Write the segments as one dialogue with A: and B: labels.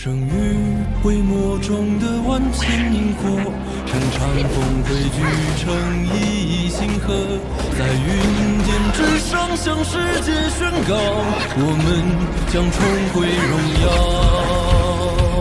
A: 生于灰墨中的万千萤火，乘长风汇聚成一亿星河，在云间之上向世界宣告，我们将重回荣耀。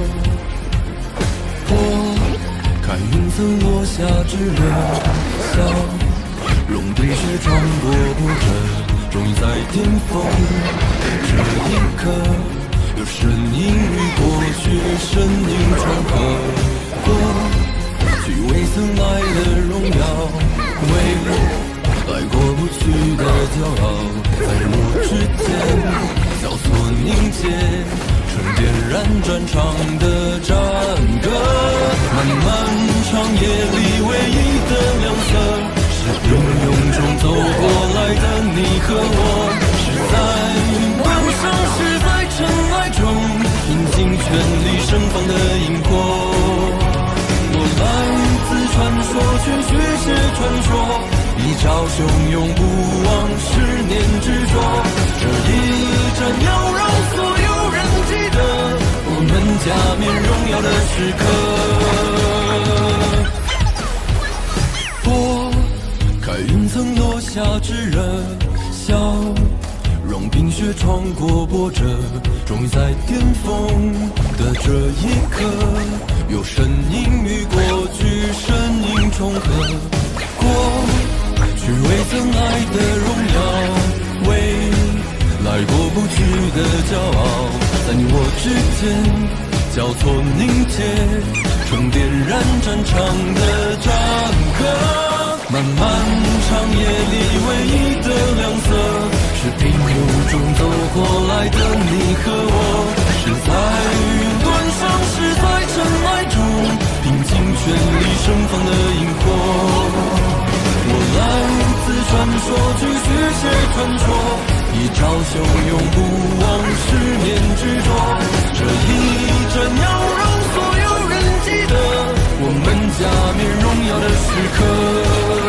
A: 我看云层落下炙热笑，龙冰雪穿过波折，终于在巅峰这一刻。 有身影与过去身影重合，过去未曾来的荣耀，未来过不去的骄傲，在日落之间交错凝结，成点燃战场的战歌。漫漫长夜里唯一的亮色，是平庸中走过来的你和我，是在云端上，是在尘埃中，拼尽全力盛放的萤火。我来自传说，却续写传说，一朝汹涌不忘10年执着。这一战要让所有人记得，我们加冕荣耀的时刻。我看云层落下炙热笑。 让冰雪穿过波折，终于在巅峰的这一刻，有身影与过去身影重合。过去未曾来的荣耀，未来过不去的骄傲，在你我之间交错凝结，成点燃战场的战歌。 漫漫长夜里唯一的亮色，是平庸中走过来的你和我，是在云端上，是在尘埃中，拼尽全力盛放的萤火。我来自传说，去续写传说，一朝汹涌不忘10年执着。这一战要让所有人记得，我们加冕荣耀的时刻。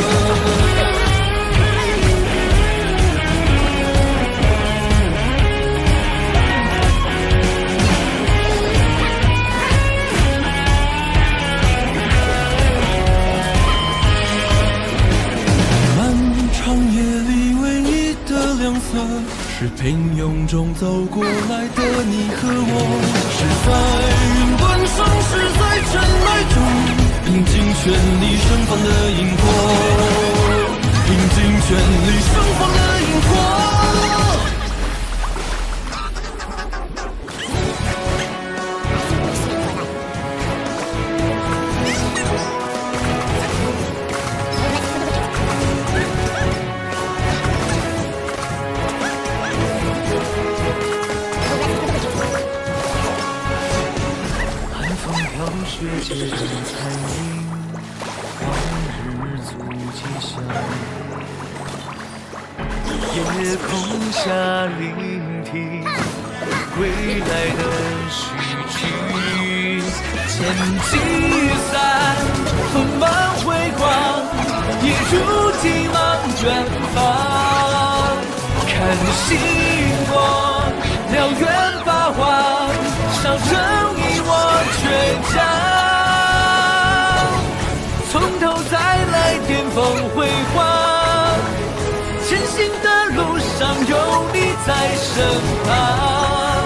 A: 是平庸中走过来的你和我，是在云端上，是在尘埃中，拼尽全力盛放的萤火，拼尽全力盛放的萤火。
B: 雪阶段残影，往日足迹响。夜空下聆听归来的序曲，千机散，锋芒辉光，一如急忙远方。看星光，燎原发黄，上正义我倔强。 从头再来，巅峰辉煌。前行的路上有你在身旁。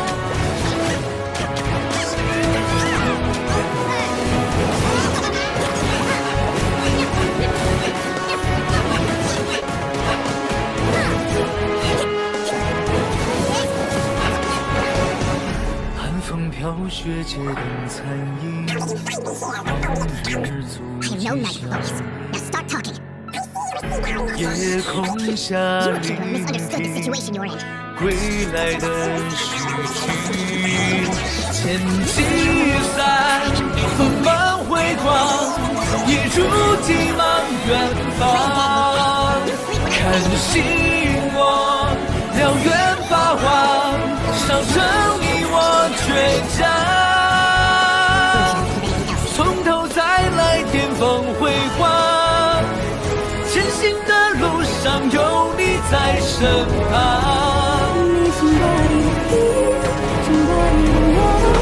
B: 寒风飘雪，街灯残影，往日足。 夜空下聆听归来的序曲，千机散，锋芒辉光，一如急忙远方。看星我燎原发黄，上正义我倔强。从头再来，巅峰辉煌。 前行的路上有你在身旁。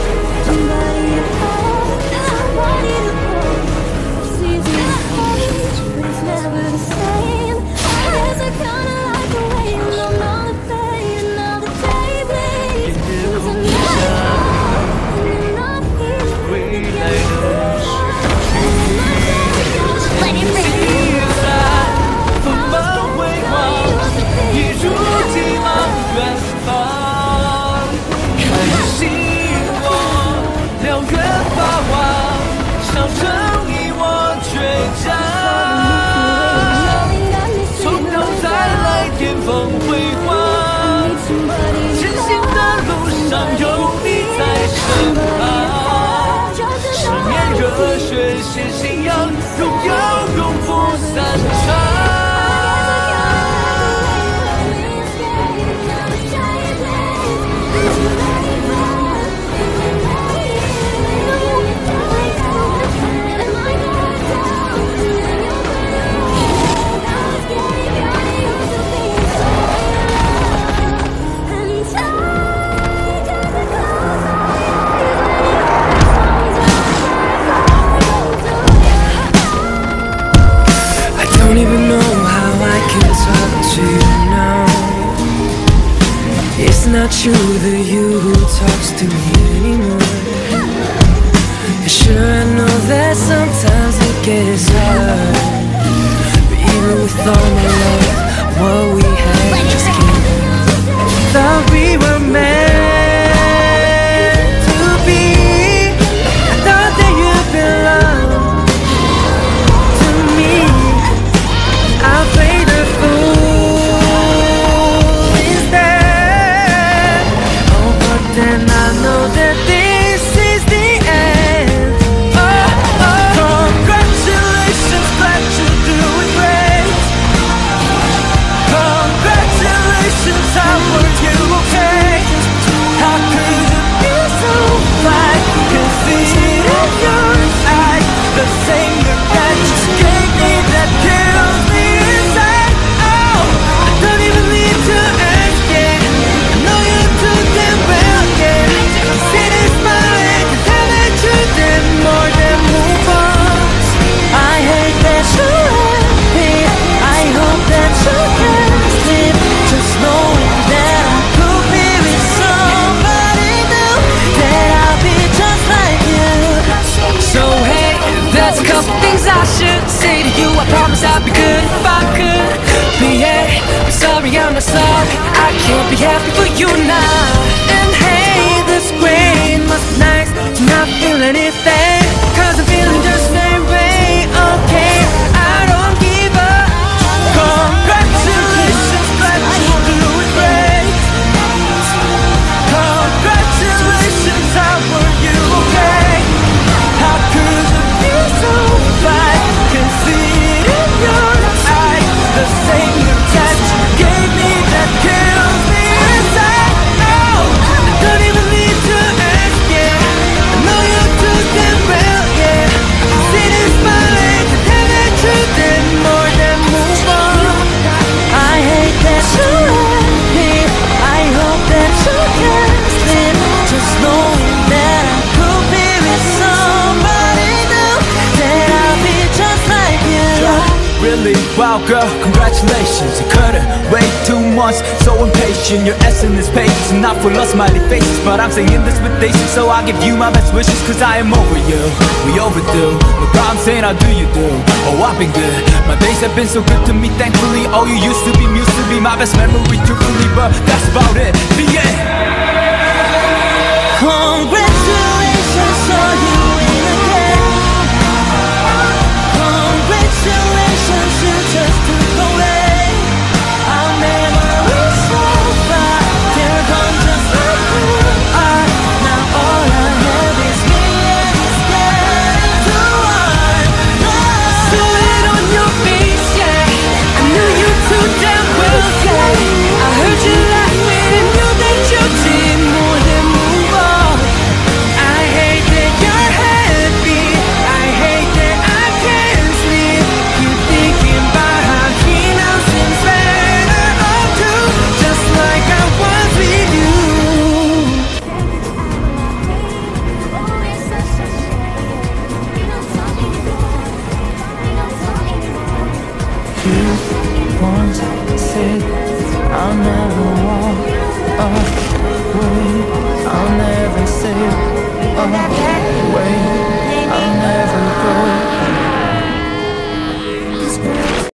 B: 全线信仰，荣耀永不散场。
A: Don't even know how I can talk to you now. It's not you, the you who talks to me anymore. Sure, I know that sometimes it gets hard, but even with all my love, what we had just can't. Thought we were meant to be. I thought that you belonged to me. I played the fool instead. Oh, but then I know that this is the end. Oh, oh. Congratulations, glad you do it great. Congratulations, how were you okay? How could you be so fine? Can see it in your eyes. The same look that you gave me that kills me. I should say to you, I promise I'd be good if I could. But yeah, I'm sorry, I'm not sorry. I can't be happy for you now. And hey, this great must be nice to not feel anything, 'cause I'm feeling just same way. Okay, I don't give up. Congratulations, glad you do it great. Congratulations, how were you okay? How could you be so fine? Can see it in your eyes. The same look that you gave me that kills me inside. Oh, I don't even need to ask, yeah. I know you do damn well, yeah. See this smiling, to tell the truth and more than move on. I hate that you left me. I hope that you can sleep, just knowing that I could be with somebody new, that I'll be just like you.
C: Really? Wow, girl, congratulations. You couldn't wait 2 months, so impatient. Your essence is patience and not full of smiley faces. But I'm saying this with patience, so I'll give you my best wishes, 'cause I am over you. We overdue. No problem saying how do you do. Oh, I've been good. My days have been so good to me, thankfully. Oh, you used to be my best memory, truthfully. But that's about it. The end.
A: Congratulations, saw you in again. Congratulations, you just took away our memories so far. They're gone just like you are. Now all I have is me and it's getting too hard. Saw it on your face, yeah. I knew you too damn well, yeah. I heard you laughing and knew that you did more than move on. I hate that you're happy. I hate that I can't sleep. Keep thinking about how he now seems better off too, just like I was with you. You once said I'll never walk away. I'll never say away. I'll never go.